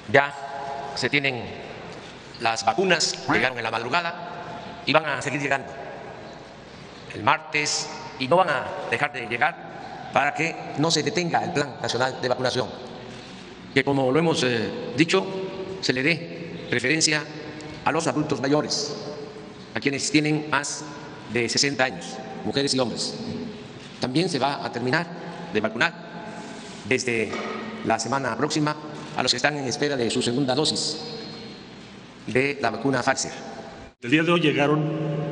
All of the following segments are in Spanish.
Ya se tienen las vacunas, llegaron en la madrugada y van a seguir llegando el martes y no van a dejar de llegar para que no se detenga el Plan Nacional de Vacunación, que como lo hemos dicho, se le dé preferencia a los adultos mayores, a quienes tienen más de 60 años, mujeres y hombres. También se va a terminar de vacunar desde la semana próxima a los que están en espera de su segunda dosis de la vacuna Pfizer. El día de hoy llegaron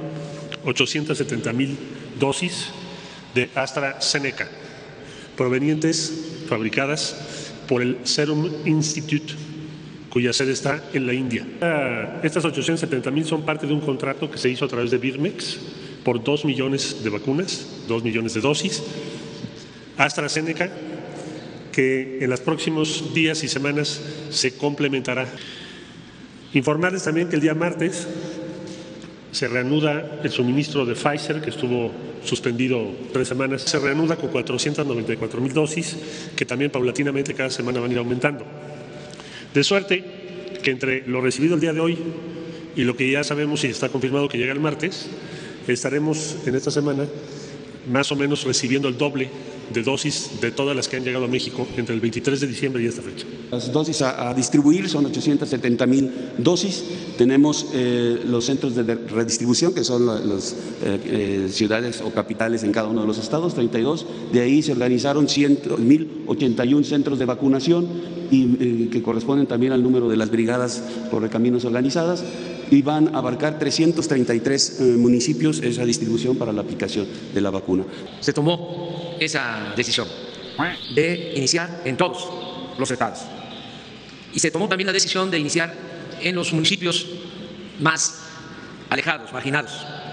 870,000 dosis de AstraZeneca, provenientes, fabricadas por el Serum Institute, cuya sede está en la India. Estas 870,000 son parte de un contrato que se hizo a través de Birmex por 2 millones de vacunas, 2 millones de dosis. AstraZeneca, que en los próximos días y semanas se complementará. Informarles también que el día martes se reanuda el suministro de Pfizer, que estuvo suspendido 3 semanas. Se reanuda con 494,000 dosis, que también paulatinamente cada semana van a ir aumentando. De suerte que entre lo recibido el día de hoy y lo que ya sabemos y está confirmado que llega el martes, estaremos en esta semana más o menos recibiendo el doble de dosis de todas las que han llegado a México entre el 23 de diciembre y esta fecha. Las dosis a distribuir son 870,000 dosis. Tenemos los centros de redistribución, que son las ciudades o capitales en cada uno de los estados, 32. De ahí se organizaron 1,081 centros de vacunación y que corresponden también al número de las brigadas correcaminos organizadas, y van a abarcar 333 municipios esa distribución para la aplicación de la vacuna. Se tomó esa decisión de iniciar en todos los estados y se tomó también la decisión de iniciar en los municipios más alejados, marginados,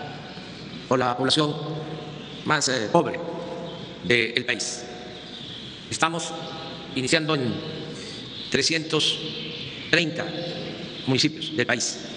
o la población más pobre del país. Estamos iniciando en 330 municipios del país.